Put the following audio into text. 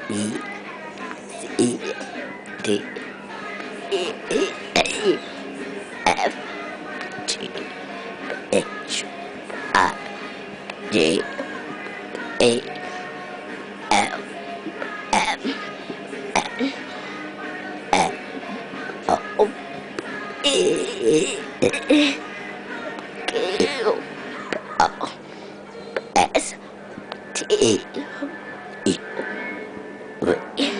E C D E F G H I J A L M N O P Q R S T U V